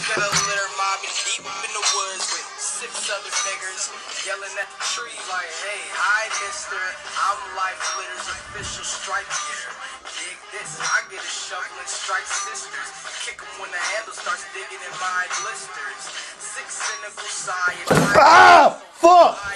Got a litter mobbing deep in the woods with 6 other niggers yelling at the tree like, hey, hi, mister. I'm Life Litter's official stripe getter. Dig this, I get a shovel and strike sisters. Kick 'em when the handle starts digging in my blisters. 6 cynical science. Ah! Fuck!